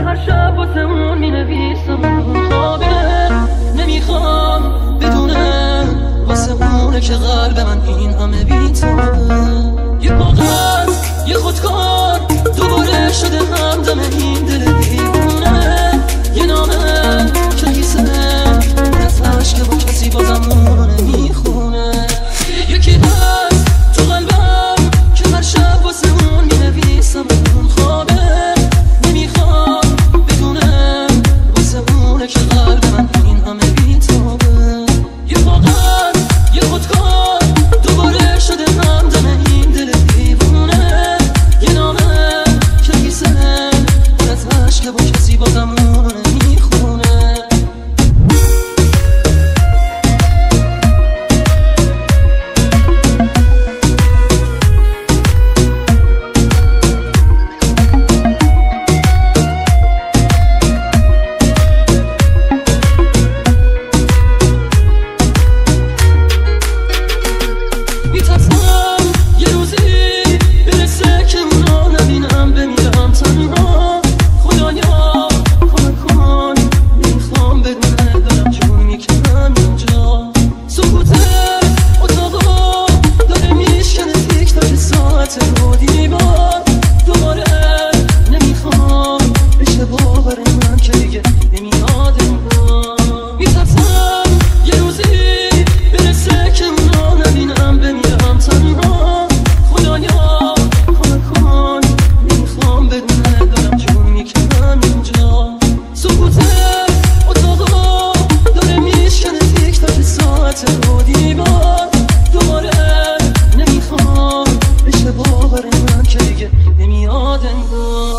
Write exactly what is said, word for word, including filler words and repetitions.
هر شب واسه اون مینویسم اون خوابه نمیخوام بدونم واسه اونه که قلب من این همه بیتابه یه کاغذ یه خودکار دوباره شده همدم این دل دیوونه یه نامه که قیسه پر از عشق با کسی بازم اونو نمیخونه یکی هست تو قلبم که هر شب واسه اون مینویسم اون خوابه نمیخوام بدونم واسه اونه که قلب من این همه بیتابه یه کاغذ یه خودکار دوباره شده همدم این دل دیوونه یه نامه که قیسه پر از عشق با کسی بازم اونو نمیخونه نمیاد انگار